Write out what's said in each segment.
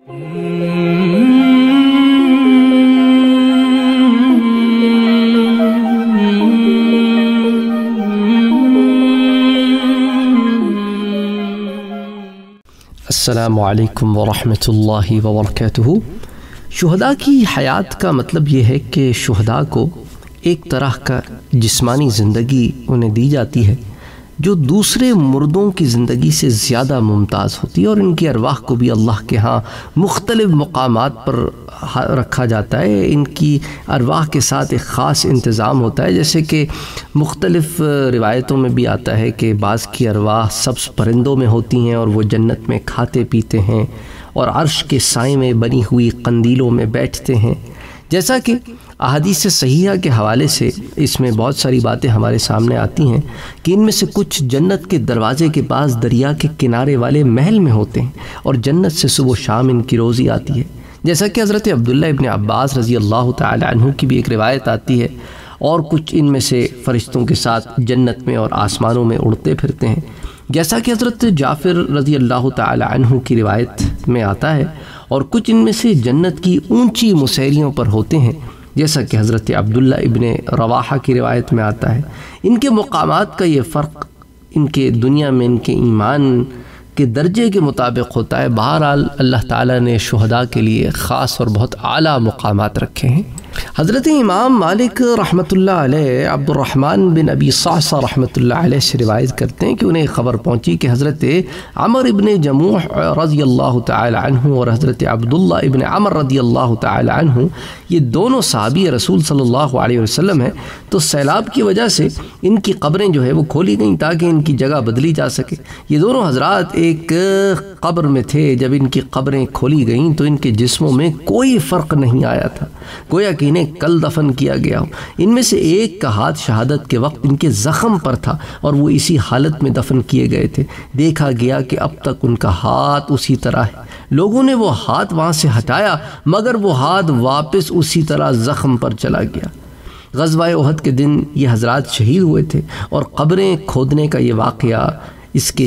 السلام علیکم ورحمۃ اللہ وبرکاتہ۔ شہداء کی حیات کا مطلب یہ ہے کہ شہداء کو ایک طرح کا جسمانی زندگی انہیں دی جاتی ہے جو دوسرے مردوں کی زندگی سے زیادہ ممتاز ہوتی ہے، اور ان کی ارواح کو بھی اللہ کے ہاں مختلف مقامات پر رکھا جاتا ہے۔ ان کی ارواح کے ساتھ ایک خاص انتظام ہوتا ہے، جیسے کہ مختلف روایتوں میں بھی آتا ہے کہ بعض کی ارواح سبز پرندوں میں ہوتی ہیں اور وہ جنت میں کھاتے پیتے ہیں اور عرش کے سائے میں بنی ہوئی قندیلوں میں بیٹھتے ہیں۔ جیسا کہ احادیث صحیحہ کے حوالے سے اس میں بہت ساری باتیں ہمارے سامنے آتی ہیں کہ ان میں سے کچھ جنت کے دروازے کے پاس دریا کے کنارے والے محل میں ہوتے ہیں اور جنت سے صبح و شام ان کی روزی آتی ہے، جیسا کہ حضرت عبداللہ ابن عباس رضی اللہ تعالی عنہ کی بھی ایک روایت آتی ہے۔ اور کچھ ان میں سے فرشتوں کے ساتھ جنت میں اور آسمانوں میں اڑتے پھرتے ہیں، جیسا کہ حضرت جعفر رضی اللہ تعالی عنہ کی روایت میں آتا ہے۔ اور کچھ ان میں سے جنت کی اونچی مسیریوں پر ہوتے ہیں، جیسا کہ حضرت عبداللہ ابن رواحہ کی روایت میں آتا ہے۔ ان کے مقامات کا یہ فرق ان کے دنیا میں ان کے ایمان کے درجے کے مطابق ہوتا ہے۔ بہرحال اللہ تعالیٰ نے شہداء کے لیے خاص اور بہت اعلیٰ مقامات رکھے ہیں۔ حضرت امام مالک رحمۃ اللہ علیہ عبد الرحمن بن ابی صعصع رحمۃ اللہ علیہ سے روایت کرتے ہیں کہ انہیں خبر پہنچی کہ حضرت عمر ابن جموح رضی اللہ تعالی عنہ اور حضرت عبداللہ ابن عمر رضی اللہ تعالی عنہ، یہ دونوں صحابی رسول صلی اللہ علیہ وسلم ہیں، تو سیلاب کی وجہ سے ان کی قبریں جو ہے وہ کھولی گئیں تاکہ ان کی جگہ بدلی جا سکے۔ یہ دونوں حضرات ایک قبر میں تھے، جب ان کی قبریں کھولی گئیں تو ان کے جسموں میں کوئی فرق نہیں آیا تھا، گویا کہ انہیں کل دفن کیا گیا ہو۔ ان میں سے ایک کا ہاتھ شہادت کے وقت ان کے زخم پر تھا اور وہ اسی حالت میں دفن کیے گئے تھے۔ دیکھا گیا کہ اب تک ان کا ہاتھ اسی طرح ہے۔ لوگوں نے وہ ہاتھ وہاں سے ہٹایا مگر وہ ہاتھ واپس اسی طرح زخم پر چلا گیا۔ غزوہ احد کے دن یہ حضرات شہید ہوئے تھے اور قبریں کھودنے کا یہ واقعہ اس کے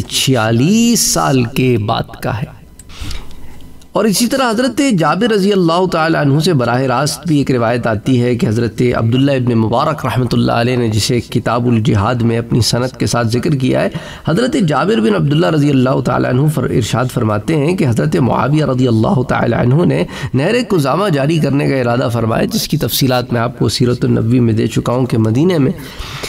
46 سال کے بعد کا ہے۔ اور اسی طرح حضرت جابر رضی اللہ تعالی عنہ سے براہ راست بھی ایک روایت آتی ہے کہ حضرت عبداللہ ابن مبارک رحمۃ اللہ علیہ نے جسے کتاب الجہاد میں اپنی سند کے ساتھ ذکر کیا ہے، حضرت جابر بن عبداللہ رضی اللہ تعالی عنہ ارشاد فرماتے ہیں کہ حضرت معاویہ رضی اللہ تعالی عنہ نے نہر قزامہ جاری کرنے کا ارادہ فرمایا، جس کی تفصیلات میں آپ کو سیرت النبوی میں دے چکا ہوں کہ مدینہ میں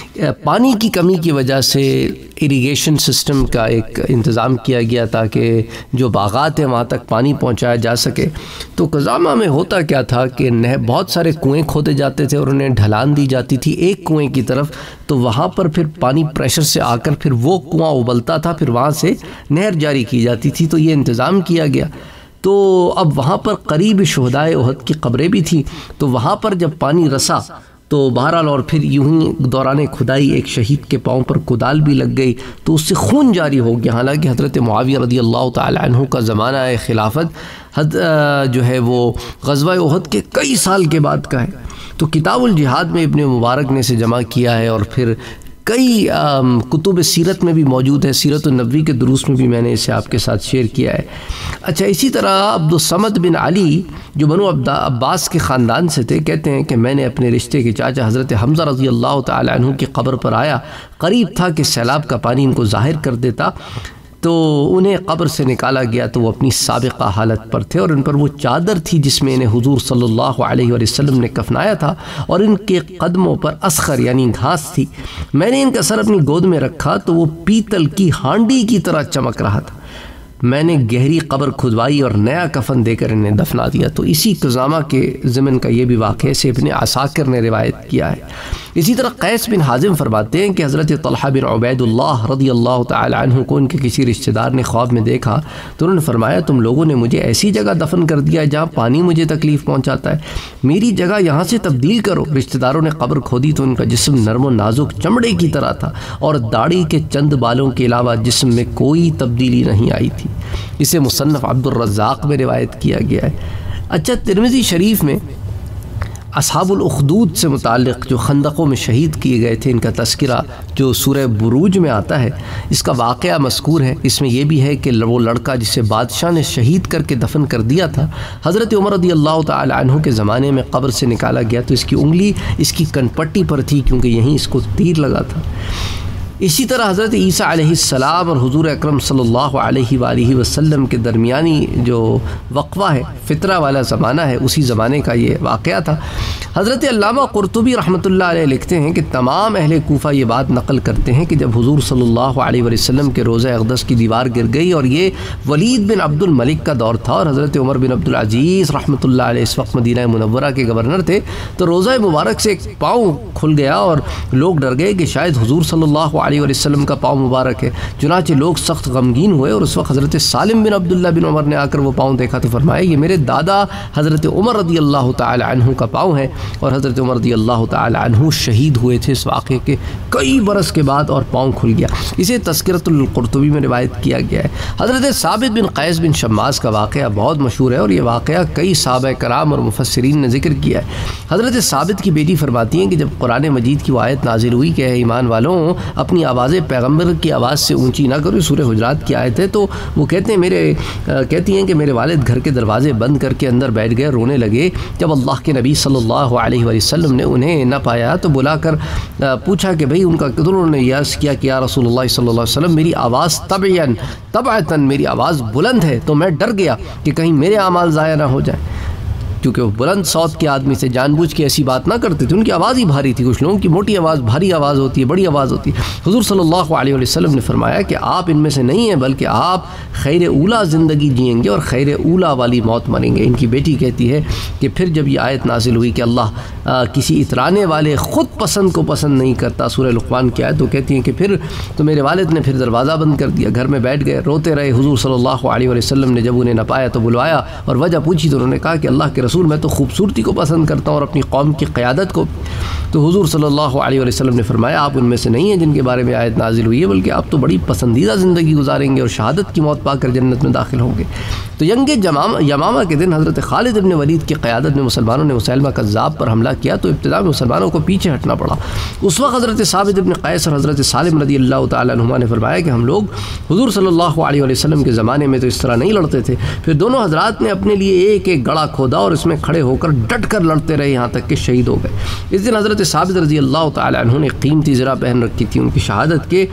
پانی کی کمی کی وجہ سے اریگیشن سسٹم کا ایک انتظام کیا گیا تاکہ جو باغات ہیں وہاں تک پانی پہنچایا جا سکے۔ تو قزامہ میں ہوتا کیا تھا کہ بہت سارے کنویں کھودے جاتے تھے اور انہیں ڈھلان دی جاتی تھی ایک کنویں کی طرف، تو وہاں پر پھر پانی پریشر سے آ کر پھر وہ کنواں ابلتا تھا، پھر وہاں سے نہر جاری کی جاتی تھی، تو یہ انتظام کیا گیا۔ تو اب وہاں پر قریب شہدائے احد کی قبریں بھی تھیں، تو وہاں پر جب پانی رسا تو بہرحال اور پھر یوں ہی دوران کھدائی ایک شہید کے پاؤں پر کدال بھی لگ گئی تو اس سے خون جاری ہو گیا، حالانکہ حضرت معاویہ رضی اللہ تعالی عنہ کا زمانہ خلافت جو ہے وہ غزوہ احد کے کئی سال کے بعد کا ہے۔ تو کتاب الجہاد میں ابن مبارک نے اسے جمع کیا ہے اور پھر کئی کتب سیرت میں بھی موجود ہے، سیرت النبوی کے دروس میں بھی میں نے اسے آپ کے ساتھ شیئر کیا ہے۔ اچھا، اسی طرح عبدالصمد بن علی جو بنو عباس کے خاندان سے تھے، کہتے ہیں کہ میں نے اپنے رشتے کے چاچا حضرت حمزہ رضی اللہ تعالی عنہ کی قبر پر آیا، قریب تھا کہ سیلاب کا پانی ان کو ظاہر کر دیتا، تو انہیں قبر سے نکالا گیا تو وہ اپنی سابقہ حالت پر تھے اور ان پر وہ چادر تھی جس میں انہیں حضور صلی اللہ علیہ وسلم نے کفنایا تھا، اور ان کے قدموں پر اسخر یعنی گھاس تھی۔ میں نے ان کا سر اپنی گود میں رکھا تو وہ پیتل کی ہانڈی کی طرح چمک رہا تھا۔ میں نے گہری قبر کھدوائی اور نیا کفن دے کر انہیں دفنا دیا۔ تو اسی قزامہ کے ضمن کا یہ بھی واقعہ سے ابن عساکر نے روایت کیا ہے۔ اسی طرح قیس بن حازم فرماتے ہیں کہ حضرت طلحہ بن عبید اللہ رضی اللہ تعالی عنہ کو ان کے کسی رشتہ دار نے خواب میں دیکھا تو انہوں نے فرمایا، تم لوگوں نے مجھے ایسی جگہ دفن کر دیا جہاں پانی مجھے تکلیف پہنچاتا ہے، میری جگہ یہاں سے تبدیل کرو۔ رشتہ داروں نے قبر کھودی تو ان کا جسم نرم و نازک چمڑے کی طرح تھا اور داڑھی کے چند بالوں کے علاوہ جسم میں کوئی تبدیلی نہیں آئی تھی۔ اسے مصنف عبد الرزاق میں روایت کیا گیا ہے۔ اچھا، ترمذی شریف میں اصحاب الاخدود سے متعلق جو خندقوں میں شہید کیے گئے تھے، ان کا تذکرہ جو سورہ بروج میں آتا ہے، اس کا واقعہ مذکور ہے۔ اس میں یہ بھی ہے کہ وہ لڑکا جسے بادشاہ نے شہید کر کے دفن کر دیا تھا، حضرت عمر رضی اللہ تعالی عنہ کے زمانے میں قبر سے نکالا گیا تو اس کی انگلی اس کی کنپٹی پر تھی، کیونکہ یہیں اس کو تیر لگا تھا۔ اسی طرح حضرت عیسیٰ علیہ السلام اور حضور اکرم صلی اللہ علیہ وآلہ وسلم کے درمیانی جو وقفہ ہے، فطرہ والا زمانہ ہے، اسی زمانے کا یہ واقعہ تھا۔ حضرت علامہ قرطبی رحمۃ اللہ علیہ لکھتے ہیں کہ تمام اہل کوفہ یہ بات نقل کرتے ہیں کہ جب حضور صلی اللہ علیہ وسلم کے روضہ اقدس کی دیوار گر گئی، اور یہ ولید بن عبد الملک کا دور تھا اور حضرت عمر بن عبد العزیز رحمۃ اللہ علیہ اس وقت مدینہ منورہ کے گورنر تھے، تو روضہ مبارک سے ایک پاؤں کھل گیا اور لوگ ڈر گئے کہ شاید حضور صلی اللہ علیہ وسلم کا پاؤں مبارک ہے۔ چنانچہ لوگ سخت غمگین ہوئے، اور اس وقت حضرت سالم بن عبداللہ بن عمر نے آ کر وہ پاؤں دیکھا تو فرمایا یہ میرے دادا حضرت عمر رضی اللہ تعالی عنہ کا پاؤں ہے، اور حضرت عمر رضی اللہ تعالی عنہ شہید ہوئے تھے اس واقعے کے کئی برس کے بعد، اور پاؤں کھل گیا۔ اسے تذکرۃ القرطبی میں روایت کیا گیا ہے۔ حضرت ثابت بن قیس بن شماس کا واقعہ بہت مشہور ہے، اور یہ واقعہ کئی صحابہ کرام اور مفسرین نے ذکر کیا ہے۔ حضرت ثابت کی بیٹی فرماتی ہیں کہ جب قرآن مجید کی وہ آیت نازل ہوئی کہ اے ایمان والوں اپنی آوازیں پیغمبر کی آواز سے اونچی نہ کرو، سورہ حجرات کی آیت ہے، تو وہ کہتی ہیں کہ میرے والد گھر کے دروازے بند کر کے اندر بیٹھ گئے، رونے لگے۔ جب اللہ کے نبی صلی اللہ علیہ وسلم نے انہیں نہ پایا تو بلا کر پوچھا کہ بھئی ان کا قدر، انہوں نے یس کیا کہ یا رسول اللہ صلی اللہ علیہ وسلم میری آواز طبعاً میری آواز بلند ہے، تو میں ڈر گیا کہ کہیں میرے اعمال ضائع نہ ہو جائیں، کیونکہ وہ بلند صوت کے آدمی سے جان بوجھ کے ایسی بات نہ کرتے تھے، ان کی آواز ہی بھاری تھی۔ کچھ لوگوں کی موٹی آواز بھاری آواز ہوتی ہے، بڑی آواز ہوتی ہے۔ حضور صلی اللہ علیہ وسلم نے فرمایا کہ آپ ان میں سے نہیں ہیں، بلکہ آپ خیر اولا زندگی جئیں گے اور خیر اولا والی موت مریں گے۔ ان کی بیٹی کہتی ہے کہ پھر جب یہ آیت نازل ہوئی کہ اللہ کسی اترانے والے خود پسند کو پسند نہیں کرتا، سورہ لقمان کی آیت، تو کہتی ہیں کہ پھر تو میرے والد نے پھر دروازہ بند کر دیا، گھر میں بیٹھ گئے، روتے رہے۔ حضور صلی اللہ علیہ وسلم نے جب انہیں نہ پایا تو بلوایا اور وجہ پوچھی، تو انہوں نے کہا کہ اللہ کے رسول میں تو خوبصورتی کو پسند کرتا ہوں اور اپنی قوم کی قیادت کو۔ تو حضور صلی اللہ علیہ وسلم نے فرمایا آپ ان میں سے نہیں ہیں جن کے بارے میں آیت نازل ہوئی ہے، بلکہ آپ تو بڑی پسندیدہ زندگی گزاریں گے اور شہادت کی موت پا کر جنت میں داخل ہوں گے۔ تو ینگ یمامہ کے دن حضرت خالد ابن ولید کی قیادت میں مسلمانوں نے مسلمہ کذاب پر حملہ کیا، تو ابتدا میں مسلمانوں کو پیچھے ہٹنا پڑا۔ اس وقت حضرت ثابت ابن قیس اور حضرت سالم رضی اللہ تعالیٰ عنہما نے فرمایا کہ ہم لوگ حضور صلی اللہ علیہ وسلم کے زمانے میں تو اس طرح نہیں لڑتے تھے۔ پھر دونوں حضرات نے اپنے لیے ایک ایک گڑھا کھودا اور اس میں کھڑے ہو کر ڈٹ کر لڑتے رہے یہاں تک کہ شہید ہو گئے۔ اس دن حضرت ثابت رضی اللہ تعالی عنہ نے قیمتی زرہ پہن رکھی تھی۔ ان کی شہادت کے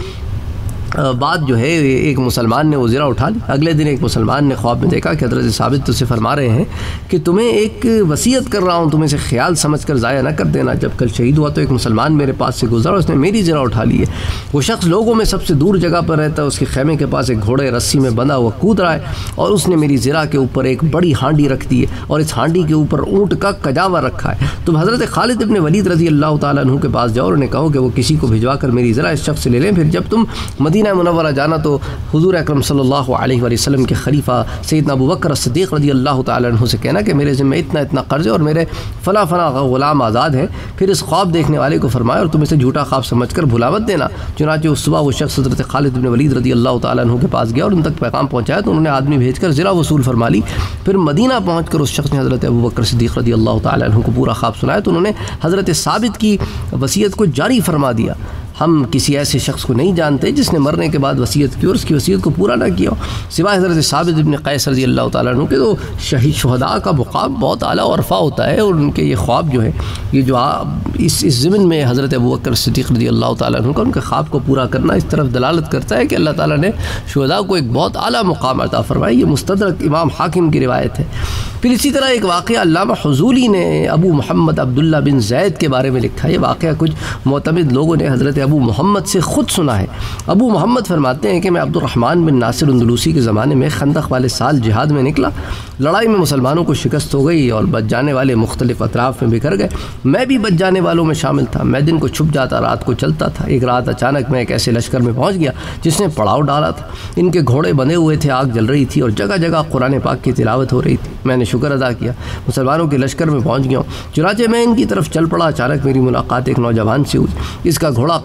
بعد جو ہے ایک مسلمان نے وہ زرہ اٹھا لی۔ اگلے دن ایک مسلمان نے خواب میں دیکھا کہ حضرت ثابت تو سے فرما رہے ہیں کہ تمہیں ایک وصیت کر رہا ہوں، تمہیں سے خیال سمجھ کر ضائع نہ کر دینا۔ جب کل شہید ہوا تو ایک مسلمان میرے پاس سے گزرا، اس نے میری زرہ اٹھا لی ہے۔ وہ شخص لوگوں میں سب سے دور جگہ پر رہتا ہے، اس کے خیمے کے پاس ایک گھوڑے رسی میں بندھا ہوا کود رہا ہے، اور اس نے میری زرہ کے اوپر ایک بڑی ہانڈی رکھ دی ہے اور اس ہانڈی کے اوپر اونٹ کا کجاوا رکھا ہے۔ تم حضرت خالد ابن ولید رضی اللہ تعالیٰ عنہ کے پاس جاؤ اور انہیں کہو کہ وہ کسی کو بھجوا کر میری زرہ اس شخص سے لے لیں۔ پھر جب تم مدینہ منورہ جانا تو حضور اکرم صلی اللہ علیہ وسلم کے خلیفہ سیدنا ابو بکر صدیق رضی اللہ تعالی عنہ سے کہنا کہ میرے ذمہ اتنا قرض ہے اور میرے فلاں غلام آزاد ہیں۔ پھر اس خواب دیکھنے والے کو فرمایا اور تم اسے جھوٹا خواب سمجھ کر بھلا مت دینا۔ چنانچہ اس صبح وہ شخص حضرت خالد بن ولید رضی اللہ تعالی عنہ کے پاس گیا اور ان تک پیغام پہنچایا، تو انہوں نے آدمی بھیج کر زرہ وصول فرما لی۔ پھر مدینہ پہنچ کر اس شخص نے حضرت ابو بکر صدیق رضی اللہ تعالی عنہ کو پورا خواب سنایا، تو انہوں نے حضرت ثابت کی وصیت کو جاری فرما دیا۔ ہم کسی ایسے شخص کو نہیں جانتے جس نے مرنے کے بعد وصیت کی اور اس کی وصیت کو پورا نہ کیا، سوائے حضرت ثابت ابن قیس رضی اللہ تعالیٰ عنہ کے۔ تو شہید شہداء کا مقام بہت اعلیٰ اور رفع ہوتا ہے، اور ان کے یہ خواب جو ہے یہ جو اس ضمن میں حضرت ابو بکر صدیق رضی اللہ تعالیٰ عنہ کا ان کے خواب کو پورا کرنا اس طرف دلالت کرتا ہے کہ اللہ تعالیٰ نے شہداء کو ایک بہت اعلیٰ مقام عطا فرمایا۔ یہ مستدرک امام حاکم کی روایت ہے۔ پھر اسی طرح ایک واقعہ علامہ حضولی نے ابو محمد عبداللہ بن زید کے بارے میں لکھا ہے۔ یہ واقعہ کچھ معتمد لوگوں نے حضرت ابو محمد سے خود سنا ہے۔ ابو محمد فرماتے ہیں کہ میں عبد الرحمن بن ناصر اندلوسی کے زمانے میں خندق والے سال جہاد میں نکلا۔ لڑائی میں مسلمانوں کو شکست ہو گئی اور بچ جانے والے مختلف اطراف میں بکھر گئے۔ میں بھی بچ جانے والوں میں شامل تھا۔ میں دن کو چھپ جاتا، رات کو چلتا تھا۔ ایک رات اچانک میں ایک ایسے لشکر میں پہنچ گیا جس نے پڑاؤ ڈالا تھا۔ ان کے گھوڑے بندھے ہوئے تھے، آگ جل رہی تھی اور جگہ جگہ قرآن پاک کی تلاوت ہو رہی تھی۔ میں نے شکر ادا کیا، مسلمانوں کے لشکر میں پہنچ گیا ہوں۔ چنانچہ میں ان کی طرف چل پڑا۔ اچانک میری ملاقات ایک نوجوان سے ہوئی، اس کا گھوڑا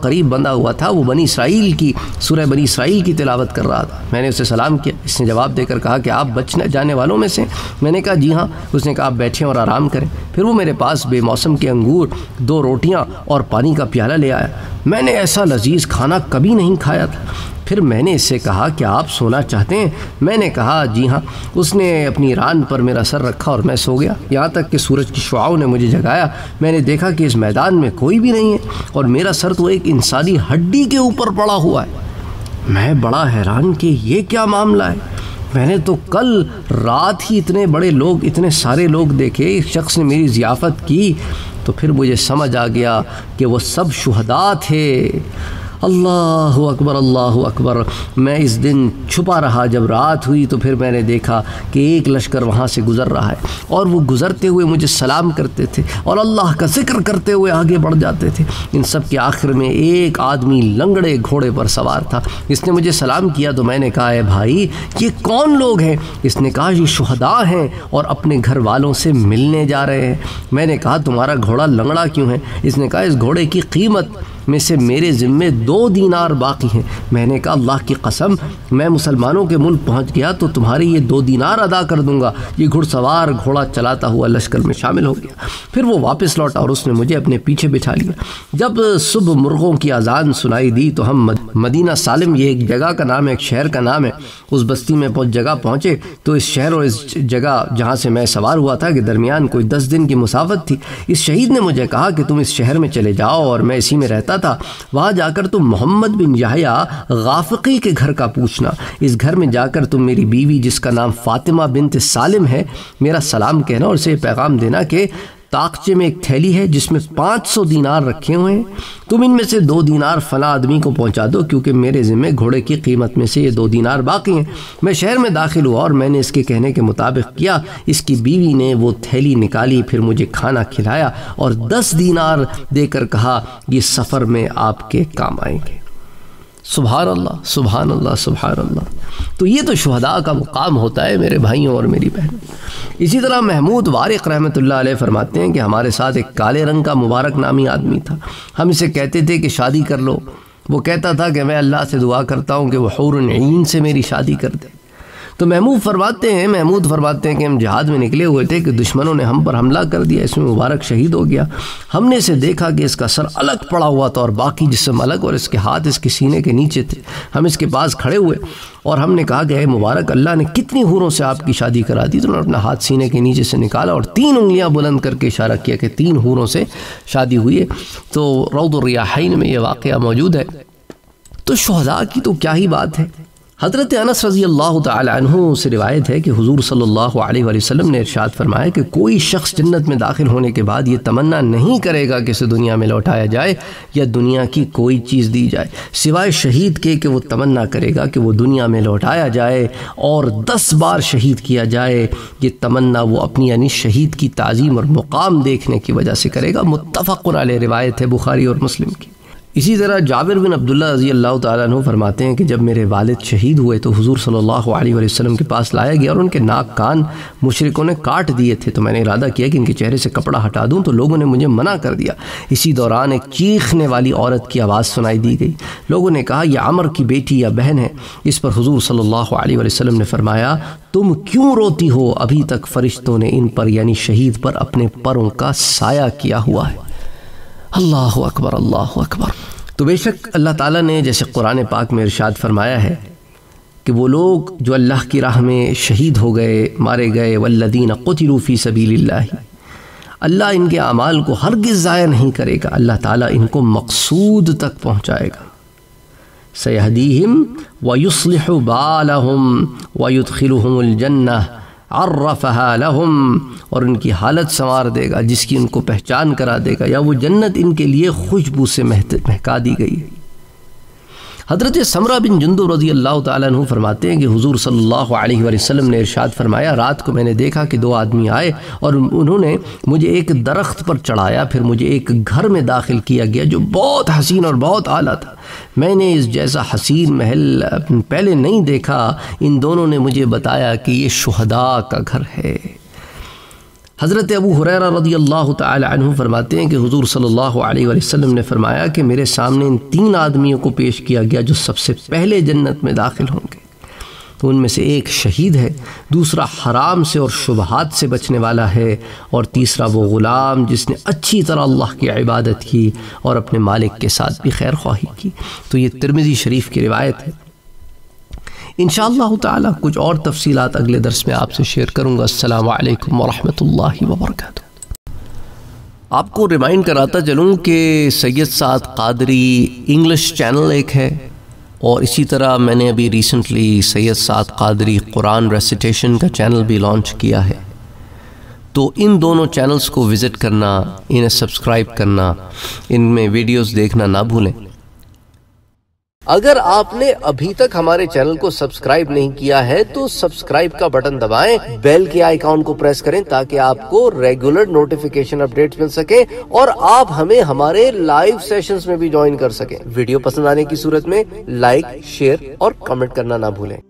قریب بندھا ہوا تھا، وہ بنی اسرائیل کی سورہ بنی اسرائیل کی تلاوت کر رہا تھا۔ میں نے اسے سلام کیا، اس نے جواب دے کر کہا کہ آپ بچنے جانے والوں میں سے؟ میں نے کہا جی ہاں۔ اس نے کہا آپ بیٹھیں اور آرام کریں۔ پھر وہ میرے پاس بے موسم کے انگور، 2 روٹیاں اور پانی کا پیالہ لے آیا۔ میں نے ایسا لذیذ کھانا کبھی نہیں کھایا تھا۔ پھر میں نے اس سے کہا کہ آپ سونا چاہتے ہیں؟ میں نے کہا جی ہاں۔ اس نے اپنی ران پر میرا سر رکھا اور میں سو گیا، یہاں تک کہ سورج کی شعاعوں نے مجھے جگایا۔ میں نے دیکھا کہ اس میدان میں کوئی بھی نہیں ہے اور میرا سر تو ایک انسانی ہڈی کے اوپر پڑا ہوا ہے۔ میں بڑا حیران کہ یہ کیا معاملہ ہے۔ میں نے تو کل رات ہی اتنے سارے لوگ دیکھے، ایک شخص نے میری ضیافت کی۔ تو پھر مجھے سمجھ آ گیا کہ وہ سب شہداء تھے۔ اللہ اکبر، اللہ اکبر۔ میں اس دن چھپا رہا، جب رات ہوئی تو پھر میں نے دیکھا کہ ایک لشکر وہاں سے گزر رہا ہے اور وہ گزرتے ہوئے مجھے سلام کرتے تھے اور اللہ کا ذکر کرتے ہوئے آگے بڑھ جاتے تھے۔ ان سب کے آخر میں ایک آدمی لنگڑے گھوڑے پر سوار تھا۔ اس نے مجھے سلام کیا تو میں نے کہا اے بھائی یہ کون لوگ ہیں؟ اس نے کہا یہ شہداء ہیں اور اپنے گھر والوں سے ملنے جا رہے ہیں۔ میں نے کہا تمہارا گھوڑا لنگڑا کیوں ہے؟ اس نے کہا اس گھوڑے کی قیمت میں سے میرے ذمے 2 دینار باقی ہیں۔ میں نے کہا اللہ کی قسم میں مسلمانوں کے ملک پہنچ گیا تو تمہارے یہ 2 دینار ادا کر دوں گا۔ یہ گھڑ سوار گھوڑا چلاتا ہوا لشکر میں شامل ہو گیا۔ پھر وہ واپس لوٹا اور اس نے مجھے اپنے پیچھے بٹھا لیا۔ جب صبح مرغوں کی اذان سنائی دی تو ہم مدینہ سالم، یہ ایک جگہ کا نام ہے، ایک شہر کا نام ہے، اس بستی میں جگہ پہنچے تو اس شہر اور اس جگہ جہاں سے میں سوار ہوا تھا کہ درمیان کوئی 10 دن کی مسافت تھی۔ اس شہید نے مجھے کہا کہ تم اس شہر میں چلے جاؤ اور میں اسی میں رہتا تھا، وہاں جا کر تم محمد بن یحییٰ غافقی کے گھر کا پوچھنا۔ اس گھر میں جا کر تم میری بیوی جس کا نام فاطمہ بنت سالم ہے میرا سلام کہنا اور اسے پیغام دینا کہ طاقچے میں ایک تھیلی ہے جس میں 500 دینار رکھے ہوئے ہیں، تم ان میں سے 2 دینار فلاں آدمی کو پہنچا دو کیونکہ میرے ذمے گھوڑے کی قیمت میں سے یہ 2 دینار باقی ہیں۔ میں شہر میں داخل ہوا اور میں نے اس کے کہنے کے مطابق کیا۔ اس کی بیوی نے وہ تھیلی نکالی، پھر مجھے کھانا کھلایا اور 10 دینار دے کر کہا یہ سفر میں آپ کے کام آئیں گے۔ سبحان اللہ، سبحان اللہ، سبحان اللہ۔ تو یہ تو شہداء کا مقام ہوتا ہے میرے بھائیوں اور میری بہنوں۔ اسی طرح محمود وارق رحمۃ اللہ علیہ فرماتے ہیں کہ ہمارے ساتھ ایک کالے رنگ کا مبارک نامی آدمی تھا، ہم اسے کہتے تھے کہ شادی کر لو۔ وہ کہتا تھا کہ میں اللہ سے دعا کرتا ہوں کہ وہ حور عین سے میری شادی کر دے۔ تو محمود فرماتے ہیں کہ ہم جہاد میں نکلے ہوئے تھے کہ دشمنوں نے ہم پر حملہ کر دیا، اس میں مبارک شہید ہو گیا۔ ہم نے اسے دیکھا کہ اس کا سر الگ پڑا ہوا تھا اور باقی جسم الگ، اور اس کے ہاتھ اس کے سینے کے نیچے تھے۔ ہم اس کے پاس کھڑے ہوئے اور ہم نے کہا کہ اے مبارک، اللہ نے کتنی حوروں سے آپ کی شادی کرا دی؟ تو انہوں نے اپنا ہاتھ سینے کے نیچے سے نکالا اور 3 انگلیاں بلند کر کے اشارہ کیا کہ 3 حوروں سے شادی ہوئی ہے۔ تو روض الریاحین میں یہ واقعہ موجود ہے۔ تو شہداء کی تو کیا ہی بات ہے۔ حضرت انس رضی اللہ تعالی عنہ سے روایت ہے کہ حضور صلی اللہ علیہ وآلہ وسلم نے ارشاد فرمایا کہ کوئی شخص جنت میں داخل ہونے کے بعد یہ تمنا نہیں کرے گا کہ اسے دنیا میں لوٹایا جائے یا دنیا کی کوئی چیز دی جائے، سوائے شہید کے کہ وہ تمنا کرے گا کہ وہ دنیا میں لوٹایا جائے اور 10 بار شہید کیا جائے۔ یہ تمنا وہ اپنی یعنی شہید کی تعظیم اور مقام دیکھنے کی وجہ سے کرے گا۔ متفق علیہ روایت ہے بخاری اور مسلم کی۔ اسی طرح جابر بن عبداللہ رضی اللہ تعالیٰ عنہ فرماتے ہیں کہ جب میرے والد شہید ہوئے تو حضور صلی اللہ علیہ وآلہ وسلم کے پاس لایا گیا اور ان کے ناک کان مشرکوں نے کاٹ دیے تھے، تو میں نے ارادہ کیا کہ ان کے چہرے سے کپڑا ہٹا دوں، تو لوگوں نے مجھے منع کر دیا۔ اسی دوران ایک چیخنے والی عورت کی آواز سنائی دی گئی۔ لوگوں نے کہا یہ عمر کی بیٹی یا بہن ہے۔ اس پر حضور صلی اللہ علیہ وآلہ وسلم نے فرمایا تم کیوں روتی ہو؟ ابھی تک فرشتوں نے ان پر یعنی شہید پر اپنے پروں کا سایہ کیا ہوا ہے۔ اللہ اکبر، اللہ اکبر۔ تو بے شک اللہ تعالیٰ نے جیسے قرآن پاک میں ارشاد فرمایا ہے کہ وہ لوگ جو اللہ کی راہ میں شہید ہو گئے، مارے گئے، والذین قتلوا فی سبیل اللہ، اللہ ان کے اعمال کو ہرگز ضائع نہیں کرے گا، اللہ تعالیٰ ان کو مقصود تک پہنچائے گا۔ سیہدیہم ویصلح بالہم ویدخلہم الجنہ عرفہا لہم، اور ان کی حالت سنوار دے گا جس کی ان کو پہچان کرا دے گا، یا وہ جنت ان کے لیے خوشبو سے مہکا دی گئی۔ حضرت سمرہ بن جندب رضی اللہ تعالیٰ عنہ فرماتے ہیں کہ حضور صلی اللہ علیہ وآلہ وسلم نے ارشاد فرمایا رات کو میں نے دیکھا کہ 2 آدمی آئے اور انہوں نے مجھے ایک درخت پر چڑھایا، پھر مجھے ایک گھر میں داخل کیا گیا جو بہت حسین اور بہت اعلیٰ تھا۔ میں نے اس جیسا حسین محل پہلے نہیں دیکھا۔ ان دونوں نے مجھے بتایا کہ یہ شہداء کا گھر ہے۔ حضرت ابو ہریرہ رضی اللہ تعالی عنہ فرماتے ہیں کہ حضور صلی اللہ علیہ وسلم نے فرمایا کہ میرے سامنے ان 3 آدمیوں کو پیش کیا گیا جو سب سے پہلے جنت میں داخل ہوں گے، تو ان میں سے ایک شہید ہے، دوسرا حرام سے اور شبہات سے بچنے والا ہے، اور تیسرا وہ غلام جس نے اچھی طرح اللہ کی عبادت کی اور اپنے مالک کے ساتھ بھی خیر خواہی کی۔ تو یہ ترمذی شریف کی روایت ہے۔ انشاءاللہ تعالی کچھ اور تفصیلات اگلے درس میں آپ سے شیئر کروں گا۔ السلام علیکم ورحمۃ اللہ وبرکاتہ۔ آپ کو ریمائنڈ کراتا چلوں کہ سید سعد قادری انگلش چینل ایک ہے، اور اسی طرح میں نے ابھی ریسنٹلی سید سعد قادری قرآن ریسیٹیشن کا چینل بھی لانچ کیا ہے، تو ان دونوں چینلز کو وزٹ کرنا، انہیں سبسکرائب کرنا، ان میں ویڈیوز دیکھنا نہ بھولیں۔ اگر آپ نے ابھی تک ہمارے چینل کو سبسکرائب نہیں کیا ہے تو سبسکرائب کا بٹن دبائیں، بیل کے آئیکن کو پریس کریں تاکہ آپ کو ریگولر نوٹیفیکیشن اپڈیٹس مل سکے اور آپ ہمیں ہمارے لائیو سیشنز میں بھی جوائن کر سکیں۔ ویڈیو پسند آنے کی صورت میں لائک، شیئر اور کمنٹ کرنا نہ بھولیں۔